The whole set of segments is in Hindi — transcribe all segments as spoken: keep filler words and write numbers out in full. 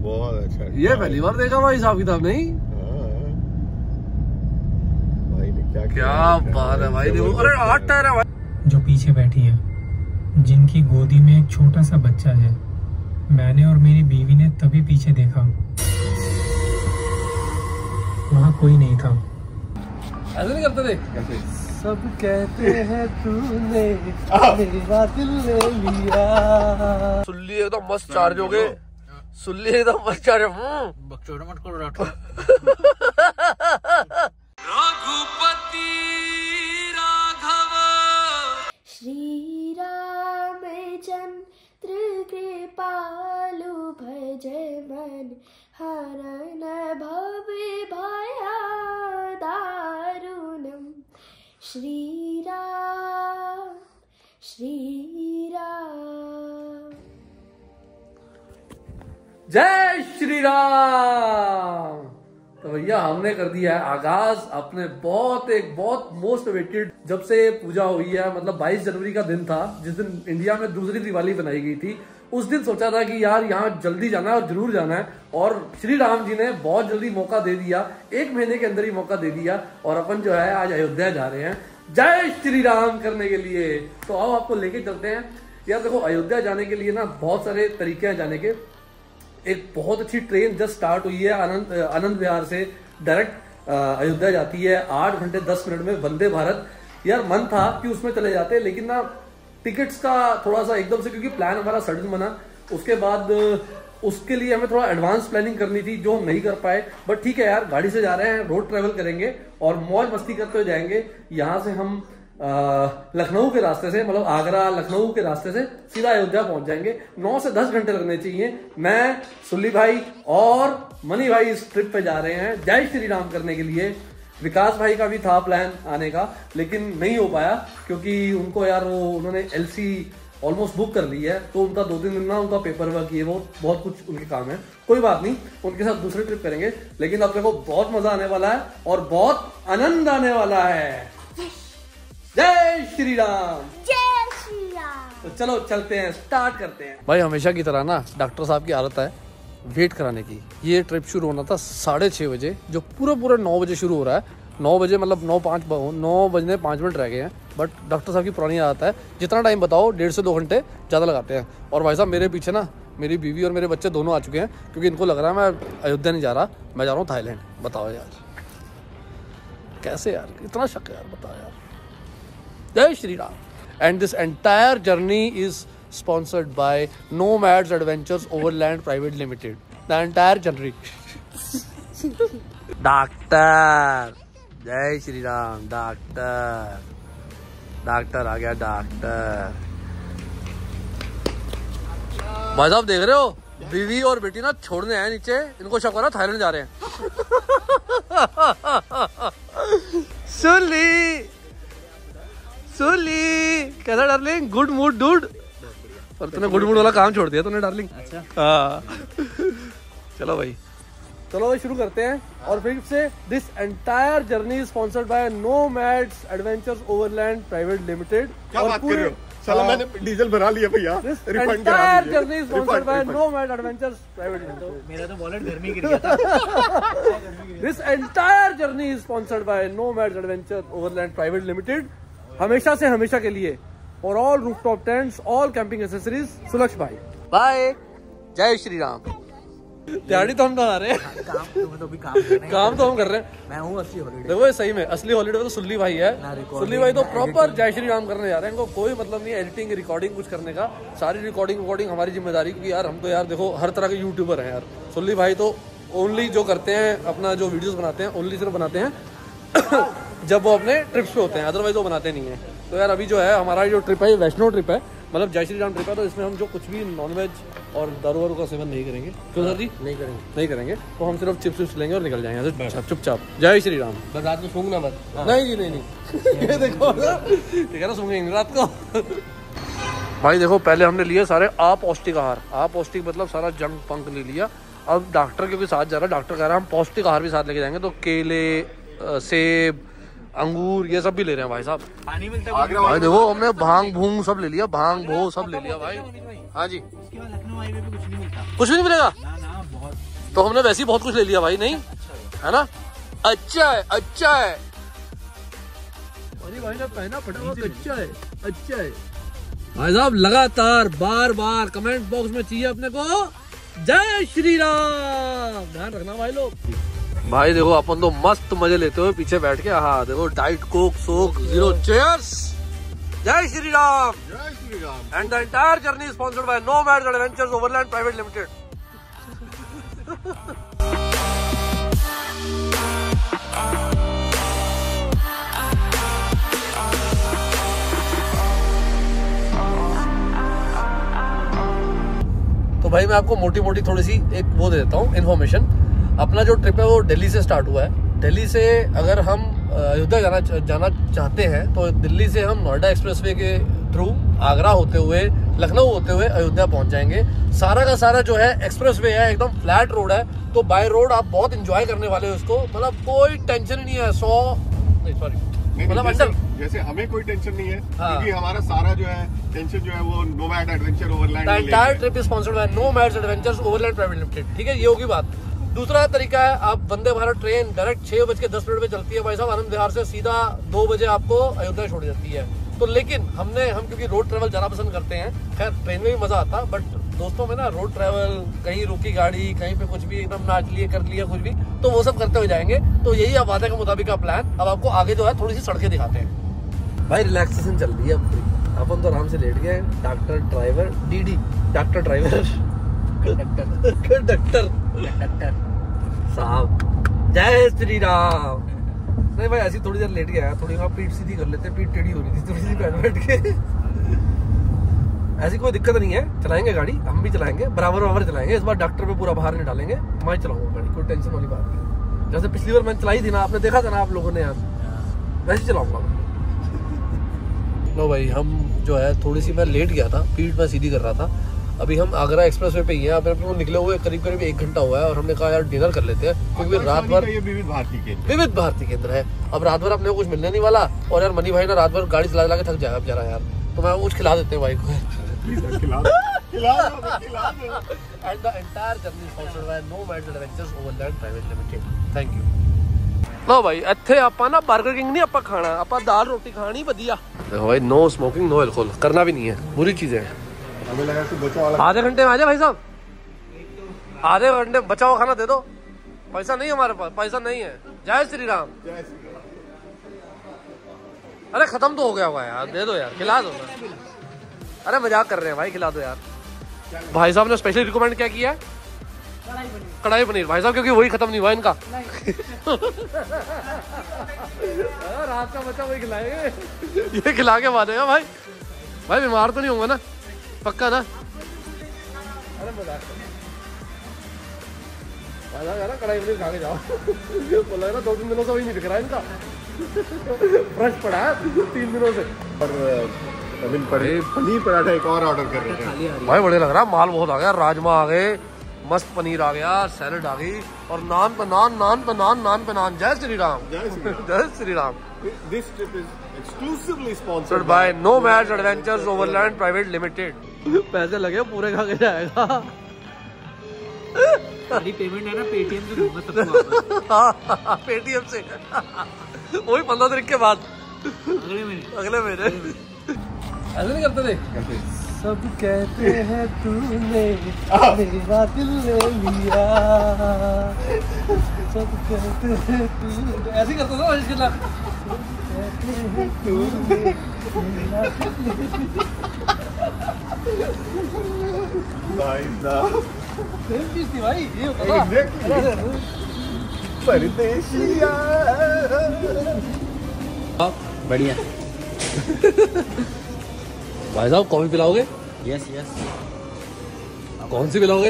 बहुत अच्छा। ये पहली बार देखा भाई हिसाब किताब नहीं। भाई ने क्या क्या बात है भाई। देखो अरे आठ टायर है भाई। जो पीछे बैठी है, जिनकी गोदी में एक छोटा सा बच्चा है, मैंने और मेरी बीवी ने तभी पीछे देखा, वहाँ कोई नहीं था। ऐसे नहीं करते थे। कैसे? सब कहते हैं तूने मेरा दिल ले लिया। सुल्ली एकदम मस्त चार्ज हो गए। सुल्ली एकदम मस्त चार्ज। बकचोदा मत करो राठौर। रघुपति राघव श्री रामचंद्र कृपालु भज मन हरन भव भया दारुणम। श्री राम श्री राम। जय श्री राम। तो भैया हमने कर दिया है आगाज अपने बहुत एक बहुत मोस्ट अवेटेड, जब से पूजा हुई है, मतलब बाईस जनवरी का दिन था जिस दिन इंडिया में दूसरी दिवाली बनाई गई थी। उस दिन सोचा था कि यार यहाँ जल्दी जाना है और जरूर जाना है, और श्री राम जी ने बहुत जल्दी मौका दे दिया, एक महीने के अंदर ही मौका दे दिया, और अपन जो है आज अयोध्या जा रहे हैं जय श्री राम करने के लिए। तो आओ आपको लेके चलते हैं। यार देखो अयोध्या जाने के लिए ना बहुत सारे तरीके हैं जाने के। एक बहुत अच्छी ट्रेन जस्ट स्टार्ट हुई है आनंद आनंद विहार से, डायरेक्ट अयोध्या जाती है आठ घंटे दस मिनट में, वंदे भारत। यार मन था कि उसमें चले जाते, लेकिन ना टिकट्स का थोड़ा सा एकदम से, क्योंकि प्लान हमारा सडन बना, उसके बाद उसके लिए हमें थोड़ा एडवांस प्लानिंग करनी थी जो हम नहीं कर पाए। बट ठीक है यार, गाड़ी से जा रहे हैं, रोड ट्रेवल करेंगे और मौज मस्ती करते हुए जाएंगे। यहाँ से हम लखनऊ के रास्ते से, मतलब आगरा लखनऊ के रास्ते से सीधा अयोध्या पहुंच जाएंगे। नौ से दस घंटे लगने चाहिए। मैं, सुल्ली भाई और मनी भाई इस ट्रिप पे जा रहे हैं जय श्री राम करने के लिए। विकास भाई का भी था प्लान आने का, लेकिन नहीं हो पाया क्योंकि उनको यार वो उन्होंने एलसी ऑलमोस्ट बुक कर ली है, तो उनका दो तीन दिन ना उनका पेपर वर्क ये वो बहुत कुछ उनके काम है। कोई बात नहीं, उनके साथ दूसरी ट्रिप करेंगे। लेकिन अब देखो बहुत मजा आने वाला है और बहुत आनंद आने वाला है। जय श्री राम। जय श्री राम। तो चलो चलते हैं, स्टार्ट करते हैं। भाई हमेशा की तरह ना डॉक्टर साहब की आदत है वेट कराने की। ये ट्रिप शुरू होना था साढ़े छः बजे, जो पूरे पूरे नौ बजे शुरू हो रहा है। नौ बजे मतलब नौ पाँच नौ बजने पाँच मिनट रह गए हैं। बट डॉक्टर साहब की पुरानी आदत है, जितना टाइम बताओ डेढ़ से दो घंटे ज़्यादा लगाते हैं। और भाई साहब मेरे पीछे ना मेरी बीवी और मेरे बच्चे दोनों आ चुके हैं, क्योंकि इनको लग रहा है मैं अयोध्या नहीं जा रहा, मैं जा रहा हूँ थाईलैंड। बताओ यार कैसे यार, इतना शक है यार, बताओ यार। जय Shri Ram. And this entire journey is sponsored by Nomads Adventures Overland Private Limited. The entire journey. Doctor जय श्री राम। डॉक्टर डॉक्टर आ गया डॉक्टर। भाई साहब देख रहे हो, बीवी और बेटी ना छोड़ने आए नीचे, इनको शक हो रहा थाईलैंड जा रहे हैं। सुली सुली कैसा डार्लिंग? Good mood dude. और तूने गुड मूड वाला काम छोड़ दिया तूने डार्लिंग। अच्छा हाँ। चलो भाई चलो भाई शुरू करते हैं। और फिर से this entire journey is sponsored by Nomads Adventures Overland Private Limited. क्या बात कर रहे हो? साला मैंने डीजल भरा लिया भैया। रिफंड करा दीजिए। Journey is sponsored by Nomad Adventures Private Limited. मेरा तो वॉलेट घर में गिर गया था। This entire journey is sponsored by Nomads Adventures Overland Private Limited. हमेशा से हमेशा के लिए और all rooftop tents, all camping accessories, Sulaksh भाई। बाय। जय श्री राम। दिहाड़ी तो हम बना रहे हैं, काम तो भी काम कर रहे हैं। काम तो हम कर रहे हैं। मैं हूँ असली हॉलीडे। देखो ये सही में असली हॉलीडे तो सुल्ली भाई है। सुल्ली भाई तो प्रॉपर जय श्री राम करने जा रहे हैं। इनको कोई मतलब नहीं है एडिटिंग रिकॉर्डिंग कुछ करने का। सारी रिकॉर्डिंग रिकॉर्डिंग हमारी जिम्मेदारी, क्योंकि यार हम तो यार देखो हर तरह के यूट्यूबर हैं यार। सुल्ली भाई तो ओनली जो करते हैं अपना जो वीडियोस बनाते हैं ओनली सिर्फ बनाते हैं जब वो अपने ट्रिप्स पे होते हैं, अदरवाइज वो बनाते नहीं है। तो यार अभी जो है हमारा जो ट्रिप है वैष्णो ट्रिप है, मतलब जय श्री राम ट्रिप है। तो इसमें हम जो कुछ भी नॉनवेज और दारू वारू का सेवन नहीं करेंगे। क्यों सर जी? नहीं करेंगे नहीं करेंगे तो हम सिर्फ चिप्स विप्स लेंगे और निकल जाएंगे चुपचाप। जय श्री राम। बस रात को सूंघना मत। नहीं जी नहीं नहीं ये देखो ठीक है ना, सूंघेंगे रात को। भाई देखो पहले हमने लिए सारे अपौष्टिक आहार। अपौष्टिक मतलब सारा जंक पंक ले लिया। अब डॉक्टर क्योंकि साथ जा रहा है, डॉक्टर कह रहा है हम पौष्टिक आहार भी साथ लेके जाएंगे। तो केले, सेब, अंगूर ये सब भी ले रहे हैं भाई साहब। पानी मिलता है भाई देखो हमने भांग भूंग सब ले लिया, भांग भो सब ले लिया भाई। हाँ जी। उसके बाद लखनऊ हाईवे पे कुछ नहीं मिलता। कुछ भी नहीं मिलेगा? ना ना बहुत तो हमने वैसे ही बहुत कुछ ले लिया भाई, नहीं है ना? अच्छा है, अच्छा है। अरे भाई ने पहना फटाफट, अच्छा है, अच्छा है। भाई साहब लगातार बार बार कमेंट बॉक्स में चाहिए अपने को जय श्री राम, ध्यान रखना भाई लोग। भाई देखो अपन तो मस्त मजे लेते हुए पीछे बैठ के, हाँ देखो Diet Coke Coke Zero, cheers, जय श्री राम, जय Shri Ram. And the entire journey sponsored by Nomads Adventures Overland Private Limited. तो भाई मैं आपको मोटी मोटी थोड़ी सी एक वो दे देता हूँ इन्फॉर्मेशन। अपना जो ट्रिप है वो दिल्ली से स्टार्ट हुआ है। दिल्ली से अगर हम अयोध्या जाना जाना चाहते हैं तो दिल्ली से हम नोएडा एक्सप्रेसवे के थ्रू आगरा होते हुए लखनऊ होते हुए अयोध्या पहुंच जाएंगे। सारा का सारा जो है एक्सप्रेसवे है, एकदम फ्लैट रोड है, तो बाय रोड आप बहुत इंजॉय करने वाले हो इसको। मतलब कोई टेंशन ही नहीं है। सौ नहीं सॉरी मतलब जैसे, अंडर जैसे हमें कोई टेंशन नहीं है, हाँ। क्योंकि हमारा सारा जो है टेंशन जो है वो Nomad Adventure Overland. The entire trip is sponsored by Nomads Adventures Overland Private Limited. ठीक है, ये होगी बात। दूसरा तरीका है, आप वंदे भारत ट्रेन डायरेक्ट छह बज के दस मिनट में चलती है भाई साहब आनंद विहार से, सीधा दो बजे आपको अयोध्या छोड़ जाती है। तो लेकिन हमने हम क्योंकि रोड ट्रेवल ज्यादा पसंद करते हैं, खैर ट्रेन में भी मजा आता है, बट दोस्तों में ना रोड ट्रेवल, कहीं रुकी गाड़ी, कहीं पे कुछ भी एकदम नाच लिए कर लिया कुछ भी, तो वो सब करते हुए जाएंगे। तो यही अब वादे के मुताबिक का प्लान। अब आपको आगे जो है थोड़ी सी सड़कें दिखाते हैं। भाई रिलैक्सेशन चल रही है अब, अपन तो आराम से लेट गए। डॉक्टर ड्राइवर डीडी डॉक्टर ड्राइवर कंडक्टर कंडक्टर साहब जय श्री राम। नहीं भाई ऐसी थोड़ी देर लेट गया, थोड़ी वहाँ पीठ सीधी कर लेते, पीठ टेढ़ी हो रही थी थोड़ी सी बैठ बैठ के। ऐसी कोई दिक्कत नहीं है, चलाएंगे गाड़ी, हम भी चलाएंगे, बराबर बराबर चलाएंगे। इस बार डॉक्टर पे पूरा बाहर नहीं डालेंगे, मैं चलाऊंगा गाड़ी, कोई टेंशन वाली बात नहीं। जैसे पिछली बार मैंने चलाई थी ना, आपने देखा था ना आप लोगों ने यार, वैसे चलाऊंगा। लो भाई हम जो है थोड़ी सी मैं लेट गया था, पीठ में सीधी कर रहा था। अभी हम आगरा एक्सप्रेसवे पे ही हैं, अब हम निकले हुए करीब करीब एक घंटा हुआ है और हमने कहा यार डिनर कर लेते हैं, क्योंकि रात भर ये विविध भारती केंद्र विविध भारती केंद्र है। अब रात भर अपने को कुछ मिलने नहीं वाला, और यार मनी भाई ना रात भर गाड़ी चला चला के थक जाएगा बेचारा यार, तो मैं कुछ खिला देते हैं भाई को। खिला दो, खिला दो, खिला दो। And the entire journey sponsored by Nomads Adventures Overland Private Limited. Thank you. लो भाई ਇੱਥੇ ਆਪਾਂ ना बर्गर किंग नहीं ਆਪਾਂ खाना, ਆਪਾਂ दाल रोटी खानी बढ़िया। देखो भाई नो स्मोकिंग नो अल्कोहल, करना भी नहीं है, बुरी चीजें हैं। हमें लगा कि बचा वाला आधे घंटे में आ जाए भाई साहब, आधे घंटे बचा हुआ खाना दे दो। पैसा नहीं हमारे पास, पैसा नहीं है। जय श्री राम। जय श्री राम। अरे खत्म तो हो गया हुआ है यार, दे दो यार, खिला दो ना। अरे मजाक कर रहे हैं भाई, खिला दो यार। भाई साहब ने स्पेशली रिकमेंड क्या किया है? कढ़ाई पनीर भाई साहब, क्योंकि वही खत्म नहीं हुआ इनका। रात का बच्चा वही खिलाएंगे, ये खिला के मानेगा भाई। भाई बीमार तो नहीं होगा ना, पक्का ना? अरे मजाक ना, कढ़ाई पनीर खा के जाओ। बोला ना दो तीन दिनों से वही नहीं दिख रहा है इनका, फ्रेश पड़ा है तीन दिनों से। और पनीर पराठा एक और ऑर्डर कर रहे हैं भाई, बढ़िया लग रहा है, माल बहुत आ गया, राजमा आ गए, मस्त पनीर आ गया, सैलड आ गई, और नान पे नान, नान पे नान, नान पे नान। जय श्री राम। जय श्री राम। जय Shri Ram. This trip is exclusively sponsored by Nomads Adventures Overland Private Limited. पैसे लगे पूरे खा के जाएगा। सारी पेमेंट है ना पेटीएम से दूंगा सबको, पेटीएम से वही पंद्रह तारीख के बाद, अगले महीने अगले महीने। ऐसे नहीं करते थे? सब कहते हैं तूने मेरा दिल ले लिया, सब कहते हैं तूने, ऐसे ही करता था इसके भाई साहब सेम चीज थी भाई, ये होता था। परदेसिया बढ़िया। भाई साहब कॉफी पिलाओगे? Yes yes. कौन सी पिलाओगे?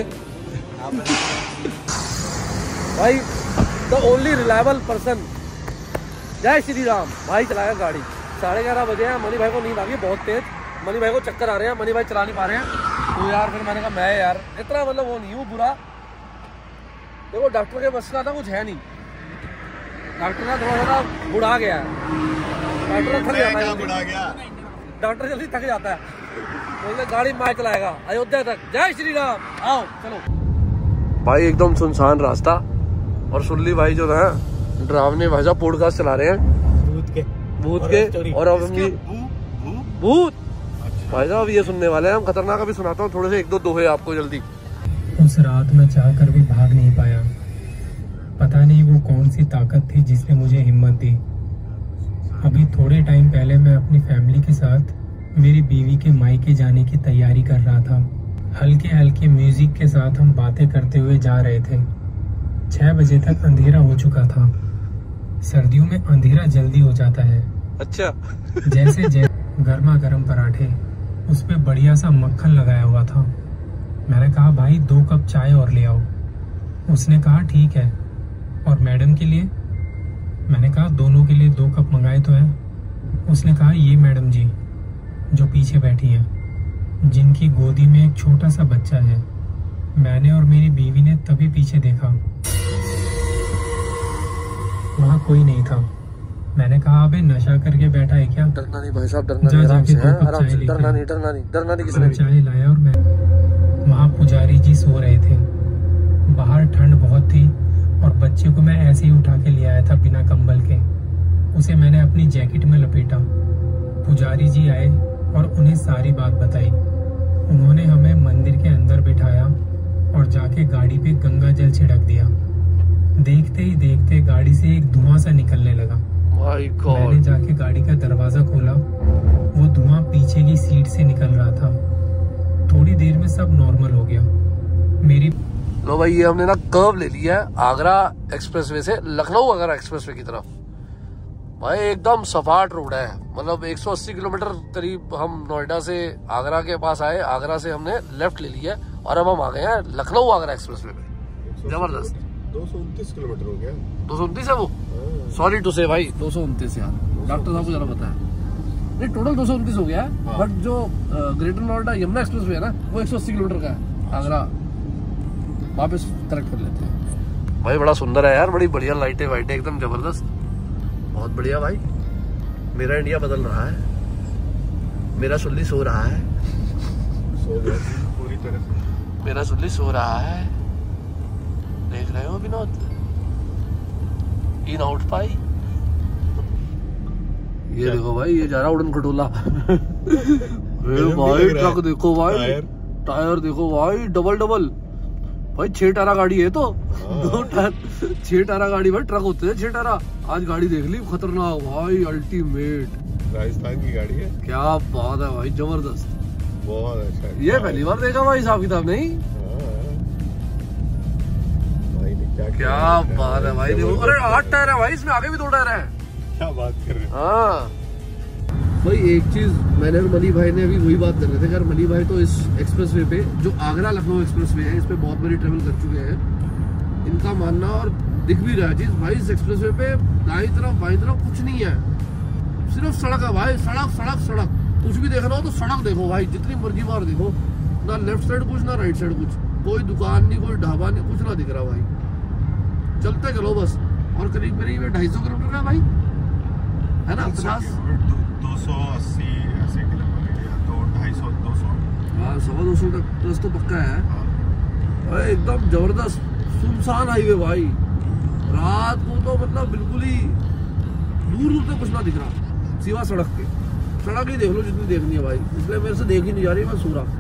भाई द ओनली रिलायबल पर्सन, जय श्री राम। भाई चलाया गाड़ी, साढ़े ग्यारह बजे हैं, मनी भाई को नींद आ गई बहुत तेज, मनी भाई को चक्कर आ रहे हैं, मनी भाई चला नहीं पा रहे हैं। तो यार फिर मैंने कहा मैं यार इतना मतलब वो नहीं हूँ बुरा, देखो डॉक्टर के बस का था कुछ है नहीं, डॉक्टर ना थोड़ा सा बुढ़ा गया है, डॉक्टर थक जाता है, बुढ़ा गया, डॉक्टर जल्दी थक जाता है, बोलते गाड़ी मैं चलाएगा अयोध्या तक। जय श्री राम। आओ चलो। भाई एकदम सुनसान रास्ता। और सुल्ली भाई जो है ड्रावने भाई साहब पॉडकास्ट चला रहे हैं भूत के भूत के। और अब हम भूत भाई साहब ये सुनने वाले हैं हम। खतरनाक अभी सुनाता हूँ थोड़े से एक दो दोहे आपको जल्दी। उस रात में चाह कर भी भाग नहीं पाया। पता नहीं वो कौन सी ताकत थी जिसने मुझे हिम्मत दी। अभी थोड़े टाइम पहले मैं अपनी फैमिली के साथ मेरी बीवी के मायके जाने की तैयारी कर रहा था। हल्के हल्के म्यूजिक के साथ हम बातें करते हुए जा रहे थे। छह बजे तक अंधेरा हो चुका था। सर्दियों में अंधेरा जल्दी हो जाता है। अच्छा जैसे जैसे गर्मा गर्म पराठे, उस पे बढ़िया सा मक्खन लगाया हुआ था। मैंने कहा भाई दो कप चाय और ले आओ। उसने कहा ठीक है। और मैडम के लिए? मैंने कहा दोनों के लिए दो कप मंगाए तो हैं। उसने कहा ये मैडम जी जो पीछे बैठी हैं, जिनकी गोदी में एक छोटा सा बच्चा है। मैंने और मेरी बीवी ने तभी पीछे देखा, वहाँ कोई नहीं था। मैंने कहा अबे नशा करके बैठा है क्या? डरना नहीं भाई साहब, डरना जा नहीं, आराम जाके से, दो हैं? कप आराम चाय से, लेके डरना आ। नहीं, डरना नहीं, डरना नहीं किसी ने भी। चाय लाया और मैं वहाँ पुजारी जी सो रहे थे। बाहर ठंड बहुत थी और बच्चे को मैं ऐसे ही उठा के ले आया था बिना कंबल के। उसे मैंने अपनी जैकेट में लपेटा। पुजारी जी आए और उन्हें सारी बात बताई। उन्होंने हमें मंदिर के अंदर बिठाया और जाके गाड़ी पे गंगा जल छिड़क दिया। देखते ही देखते गाड़ी से एक धुआं सा निकलने लगा। My god. मैंने जाके गाड़ी का दरवाजा खोला, वो धुआं पीछे की सीट से निकल रहा था। थोड़ी देर में सब नॉर्मल हो गया। मेरी लो भाई ये हमने ना कर्व ले लिया है आगरा एक्सप्रेसवे से लखनऊ आगरा एक्सप्रेसवे की तरफ। भाई एकदम सपाट रोड है, मतलब एक सौ अस्सी किलोमीटर करीब हम नोएडा से आगरा के पास आए। आगरा से हमने लेफ्ट ले लिया और अब हम आ गए हैं लखनऊ आगरा एक्सप्रेसवे पे। जबरदस्त। दो सौ उनतीस किलोमीटर हो गया। दो सौ उनतीस है वो, सॉरी टू से भाई दो सौ उनतीस यार, डॉक्टर साहब को जरा पता है। नहीं टोटल दो सौ उनतीस हो गया है, बट जो ग्रेटर नोएडा यमुना एक्सप्रेसवे है ना वो एक सौ अस्सी किलोमीटर का है। आगरा वापस करेक्ट कर लेते हैं। भाई बड़ा सुंदर है यार, बड़ी बढ़िया लाइटें वाइटें एकदम जबरदस्त, बहुत बढ़िया भाई। मेरा इंडिया बदल रहा है, मेरा सुल्ली सो रहा है, सो गया पूरी तरह से। मेरा सुल्ली सो रहा है। देख रहे हो विनोद, इन आउट पाई। ये देखो भाई ये जा रहा उड़न खटोला। भाई ट्रक देखो भाई, टायर टायर देखो भाई, डबल डबल भाई। छह टारा गाड़ी है तो दो टायर छह टारा गाड़ी भाई, ट्रक होते हैं छह टारा। आज गाड़ी देख ली खतरनाक भाई, अल्टीमेट राजस्थान की गाड़ी है। क्या बात है भाई, जबरदस्त। बहुत अच्छा है। ये पहली बार देखा भाई हिसाब किताब नहीं। भाई ने क्या क्या बात है भाई, देखो अरे आठ टायर है भाई इसमें, आगे भी दो टायर है। क्या बात कर रहे हो। हाँ भाई एक चीज मैंने और मनी भाई ने अभी वही बात कर रहे थे यार। मनी भाई तो इस एक्सप्रेसवे पे जो आगरा लखनऊ एक्सप्रेसवे है इस पे बहुत बड़ी ट्रेवल कर चुके हैं। इनका मानना और दिख भी रहा है चीज भाई, इस एक्सप्रेसवे पे दाई तरफ बाई तरफ कुछ नहीं है, सिर्फ सड़क है भाई। सड़क सड़क सड़क, कुछ भी देखना हो तो सड़क देखो भाई, जितनी मर्जी बार देखो। ना लेफ्ट साइड कुछ, ना राइट साइड कुछ, कोई दुकान नहीं, कोई ढाबा नहीं, कुछ ना दिख रहा भाई। चलते चलो बस। और करीब करीब ढाई सौ किलोमीटर का भाई है ना, पचास दो सौ अस्सी ऐसे किलोमीटर या दो ढाई सौ दो सौ हाँ सवा दो सौ तक प्लस तो पक्का है। अरे एकदम जबरदस्त सुनसान हाईवे भाई। रात को तो मतलब बिल्कुल ही दूर दूर तक कुछ ना दिख रहा, सिवा सड़क के। सड़क ही देख लो जितनी देखनी है भाई, इसलिए मेरे से देख ही नहीं जा रही, मैं सो रहा।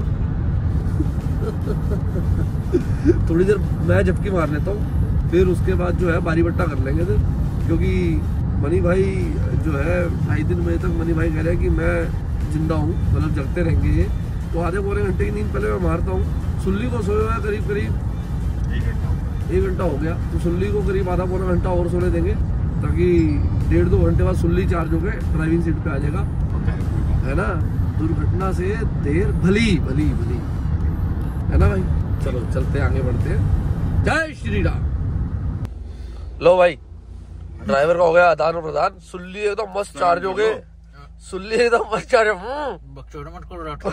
थोड़ी देर मैं झपकी मार लेता हूँ, फिर उसके बाद जो है बारी बट्टा कर लेंगे फिर, क्योंकि मनी भाई जो है ढाई तीन बजे तक मनी भाई कह रहे हैं कि मैं जिंदा हूँ, मतलब जगते रहेंगे ये। तो आधे पौने घंटे की नींद पहले मैं मारता हूँ। सुल्ली को सोए हुआ है करीब करीब एक घंटा हो गया, तो सुल्ली को करीब आधा पौना घंटा और सोने देंगे, ताकि डेढ़ दो घंटे बाद सुल्ली चार्ज होकर ड्राइविंग सीट पे आ जाएगा, है ना। दुर्घटना से देर भली भली भली, है ना भाई। चलो चलते आगे बढ़ते हैं। जय श्री राम। लो भाई ड्राइवर का हो गया आदान प्रदान, सुल्ली एकदम मस्त चार्ज हो गए, सुल्ली एकदम मस्त चार्ज। बकचोद मत करो।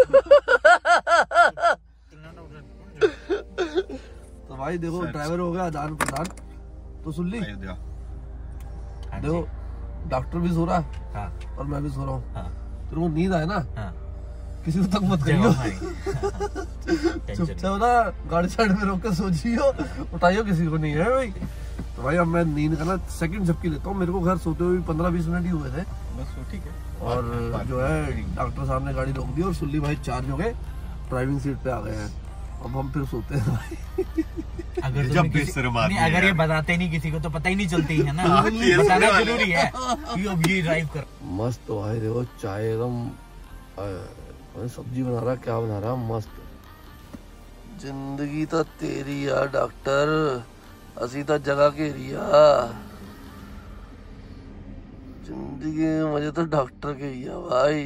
तो भाई देखो ड्राइवर हो गया आदान प्रदान, तो सुल्ली देखो डॉक्टर भी सो रहा है और मैं भी सो रहा हूँ। तेरे को नींद आए ना, किसी को तक मत करियो। चुपचाप ना गाड़ी साइड में रोक के सो जियो, उठाइयो किसी को नहीं है भाई। तो भाई अब मैं नींद का ना सेकंड झपकी लेता हूँ। मेरे को घर सोते हुए पंद्रह बीस मिनट ही हुए थे बस, ठीक है। और जो है डॉक्टर साहब ने गाड़ी रोक दी और सुल्ली भाई चार्ज हो गए, ड्राइविंग सीट पे आ गए हैं। अब हम फिर सोते हैं भाई। अगर जब किसी, नहीं, अगर ये बताते नहीं किसी को तो पता ही नहीं चलती है ना, बताना जरूरी है कि अब ये ड्राइव कर। मस्त तो भाई देखो चाय एकदम, सब्जी बना रहा क्या बना रहा मस्त। जिंदगी तो तेरी यार डॉक्टर, असी तो जगह के रिया जिंदगी में, मुझे तो डॉक्टर के रिया भाई।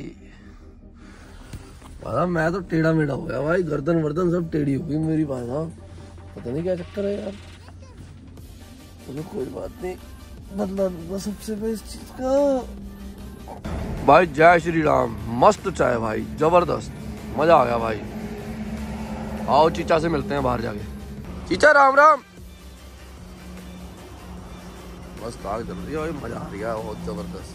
भाई मैं तो टेढ़ा मेढ़ा हो गया भाई, गर्दन वर्दन सब टेढ़ी हो गई मेरी भाई साहब, पता नहीं क्या चक्कर है यार। तो कोई बात नहीं, बदला दूंगा सबसे बेस्ट चीज का। भाई जय श्री राम, मस्त चाय भाई, जबरदस्त, मजा आ गया भाई। आओ चीचा से मिलते हैं बाहर जाके। चीचा राम राम। मस्त आग चल रही है भाई, मजा आ रही है बहुत जबरदस्त।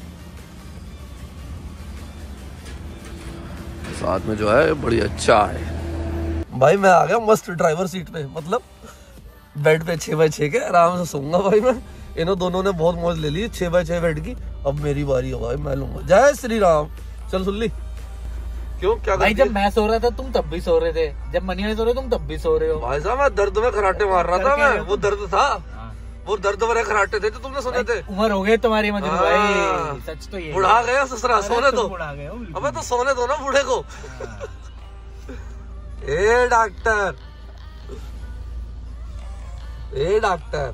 साथ में जो है बड़ी अच्छा है भाई। मैं आ गया मस्त ड्राइवर सीट पे, मतलब बेड पे छह बाई छह के आराम से सोऊंगा भाई मैं। इन्हों दोनों ने बहुत मौज ले ली छह बाई छह बेड की। अब मेरी बारी है भाई, मैं लूंगा। जय श्री राम। चल सुन ली क्यों क्या भाई, जब मैं सो रहा था तुम तब भी सो रहे थे, जब मनिया सो रहे तुम तब भी सो रहे हो। भाई साहब मैं दर्द में खराटे मार रहा था मैं, वो दर्द था, वो दर्द वाले खराटे थे जो तुमने सुने थे। उम्र हो गई तुम्हारी मजनू भाई, सच तो ये बुढ़ा गया ससुरा, सोने दो। अबे तो सोने दो ना बूढ़े को। ए डॉक्टर, ए डॉक्टर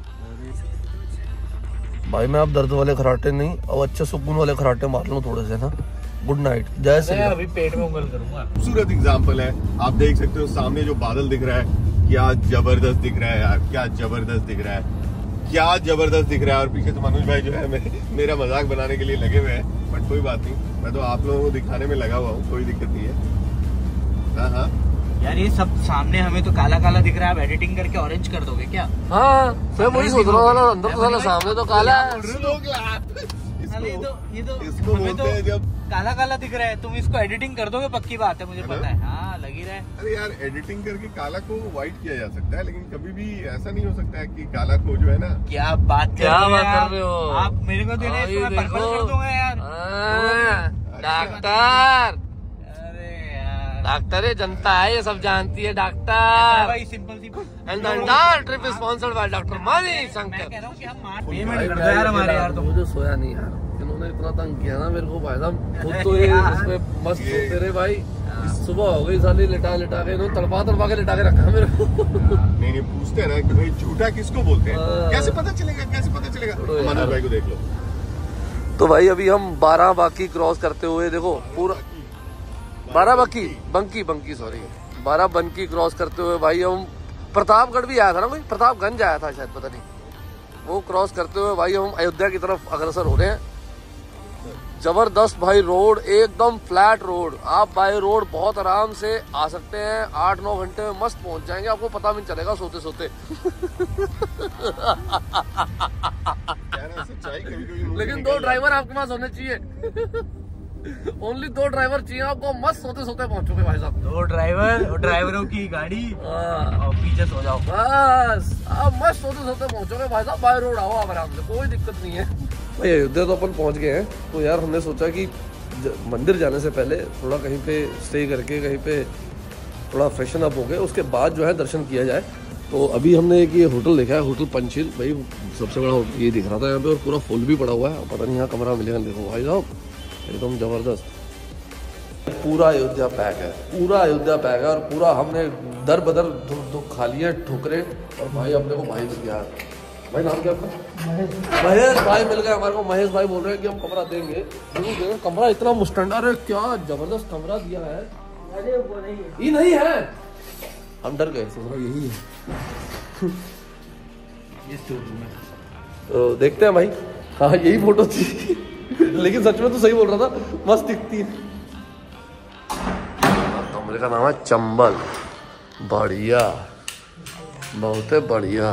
भाई, मैं अब दर्द वाले खराटे नहीं, अब अच्छे सुकून वाले खराटे मार लूं थोड़े से ना। Good night. जैसे अभी पेट में उंगल करूंगा। खूबसूरत एग्जाम्पल है, आप देख सकते हो सामने जो बादल दिख रहा है, क्या जबरदस्त दिख रहा है यार, क्या जबरदस्त दिख रहा है, क्या जबरदस्त दिख रहा है। और पीछे तो मनोज भाई जो है मेरा मजाक बनाने के लिए लगे हुए हैं, बट कोई बात नहीं, मैं तो आप लोगों को दिखाने में लगा हुआ हूँ, कोई दिक्कत नहीं है। हाँ हाँ यार ये सब सामने हमें तो काला काला दिख रहा है, आप एडिटिंग करके ऑरेंज कर दोगे क्या? हाँ मैं वही सोच रहा हूँ, अंदर तो साला सामने तो काला है। ये तो ये तो इसको बोलते हैं जब काला काला दिख रहा है, तुम इसको एडिटिंग कर दोगे पक्की बात है, मुझे पता है। हाँ लगी रहा है। अरे यार एडिटिंग करके काला को व्हाइट किया जा सकता है, लेकिन कभी भी ऐसा नहीं हो सकता है कि काला को जो है ना। क्या बात क्या बात कर रहे हो आप? मेरे को दे रहे हैं, मैं पर्पल कर दूंगा यार। डॉक्टर, डॉक्टर ये जनता है, ये सब जानती है डॉक्टर। भाई सिंपल सी and the entire trip is sponsored by doctor Mani Shankar. मैं कह रहा हूं कि हम पेमेंट कर दो यार हमारे यार। तो मुझे सोया नहीं यार, इन्होंने इतना तंग किया ना मेरे को भाई साहब, खुद तो ये इसमें मस्त सोते रहे भाई। सुबह हो गई साली लिटा लिटा के, इन्होंने तड़पा तड़पा के लिटा के रखा मेरे को। नहीं नहीं पूछते हैं ना कि भाई झूठा किसको बोलते हैं, कैसे पता चलेगा, कैसे पता चलेगा। मनोज भाई को देख लो। तो भाई अभी हम बारह बाकी क्रॉस करते हुए, देखो पूरा बारह बाकी बंकी बंकी सॉरी बारह बंकी क्रॉस करते हुए भाई हम प्रतापगढ़ भी आया था ना, कोई प्रतापगंज आया था शायद, पता नहीं। वो क्रॉस करते हुए भाई हम अयोध्या की तरफ अग्रसर हो रहे हैं। जबरदस्त भाई रोड, एकदम फ्लैट रोड। आप बाय रोड बहुत आराम से आ सकते हैं, आठ नौ घंटे में मस्त पहुंच जाएंगे, आपको पता भी नहीं चलेगा सोते सोते। लेकिन दो ड्राइवर आपके पास होने चाहिए। ओनली दो ड्राइवर चाहिए आपको, मस्त सोते सोते पहुंचोगे भाई साहब। दो ड्राइवर और ड्राइवरों की गाड़ी और पीछे सो जाओ, बस आप मस्त सोते सोते पहुंचोगे भाई साहब। बाय रोड आओ आप आराम से, कोई दिक्कत नहीं है भाई। अयोध्या तो अपन पहुंच गए हैं, तो यार हमने सोचा कि मंदिर जाने से पहले थोड़ा कहीं पे स्टे करके, कहीं पे थोड़ा फ्रेशन अप हो गए, उसके बाद जो है दर्शन किया जाए। तो अभी हमने एक ये होटल देखा है, होटल पंचशील भाई, सबसे बड़ा होटल ये दिख रहा था यहाँ पे, और पूरा फुल भी पड़ा हुआ है। पता नहीं यहाँ कमरा मिलेगा, देखो भाई साहब एकदम जबरदस्त। पूरा अयोध्या पैक है, पूरा अयोध्या पैक है, और पूरा हमने दर बदर दुख दुख खा लिए ठोकरे। और भाई अपने को भाई मिल गया, भाई नाम क्या आपका? महेश भाई मिल गए हमारे को। महेश भाई बोल रहे हैं कि हम कमरा देंगे, जरूर देंगे। कमरा इतना मुस्टैंडर है, क्या जबरदस्त कमरा दिया है। अरे वो नहीं है, ये नहीं है, हम डर गए, सोच रहा यही है। तो देखते हैं भाई, हाँ यही फोटो थी। लेकिन सच में तो सही बोल रहा था, मस्त दिखती है। कमरे का नाम है चंबल, बढ़िया, बहुत बढ़िया।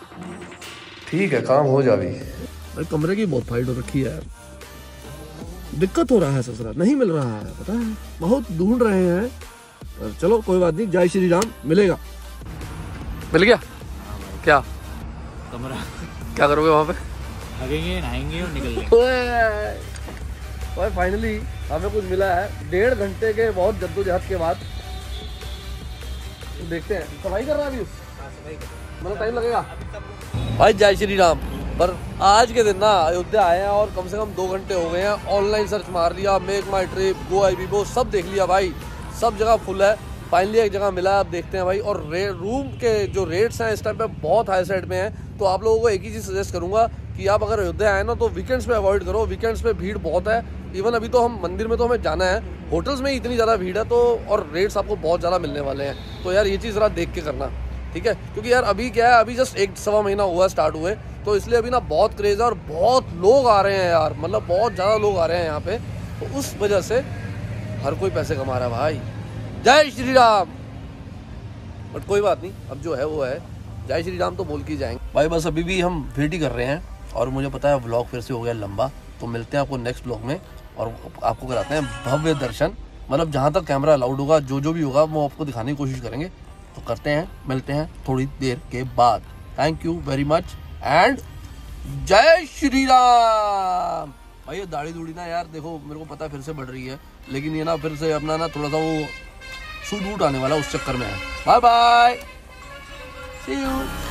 ठीक है, काम हो जाएगी भाई। कमरे की बहुत फाइट हो रखी है, दिक्कत हो रहा है ससुरा, नहीं मिल रहा है, पता है बहुत ढूंढ रहे हैं। और चलो कोई बात नहीं, जय श्री राम, मिलेगा। मिल गया क्या कमरा? क्या करोगे वहाँ पे? भागेंगे, नहाएंगे और निकल जाएंगे। भाई फाइनली हमें कुछ मिला है डेढ़ घंटे के बहुत जद्दोजहद के बाद। देखते हैं, सफाई कर रहा है अभी, मतलब टाइम लगेगा भाई। जय श्री राम। पर आज के दिन ना अयोध्या आए हैं और कम से कम दो घंटे हो गए हैं। ऑनलाइन सर्च मार लिया, Make My Trip, Goibibo, सब देख लिया भाई, सब जगह फुल है। फाइनली एक जगह मिला है, अब देखते हैं भाई। और रूम के जो रेट्स हैं इस टाइम पे बहुत हाई साइड में हैं। तो आप लोगों को एक ही चीज़ सजेस्ट करूंगा कि आप अगर अयोध्या आए ना तो वीकेंड्स पे अवॉइड करो, वीकेंड्स पे भीड़ बहुत है। इवन अभी तो हम मंदिर में तो हमें जाना है, होटल्स में ही इतनी ज़्यादा भीड़ है तो, और रेट्स आपको बहुत ज़्यादा मिलने वाले हैं। तो यार ये चीज़ ज़रा देख के करना, ठीक है? क्योंकि यार अभी क्या है, अभी जस्ट एक सवा महीना हुआ स्टार्ट हुए, तो इसलिए अभी ना बहुत क्रेज़ है और बहुत लोग आ रहे हैं यार, मतलब बहुत ज़्यादा लोग आ रहे हैं यहाँ पे। तो उस वजह से हर कोई पैसे कमा रहा है भाई। जय श्री राम। बट कोई बात नहीं, अब जो है वो है, जय श्री राम तो बोल के जाएंगे भाई। बस अभी भी हम वेट ही कर रहे हैं और मुझे पता है व्लॉग फिर से हो गया लंबा। तो मिलते हैं आपको नेक्स्ट व्लॉग में और आपको कराते हैं भव्य दर्शन। मतलब जहाँ तक कैमरा अलाउड होगा, जो जो भी होगा वो आपको दिखाने की कोशिश करेंगे। तो करते हैं, मिलते हैं थोड़ी देर के बाद। Thank you very much and जय श्री राम। भाई ये दाढ़ी दूढ़ी ना यार देखो, मेरे को पता है फिर से बढ़ रही है, लेकिन ये ना फिर से अपना ना थोड़ा सा वो सूट वूट आने वाला उस चक्कर में है। Bye bye, see you.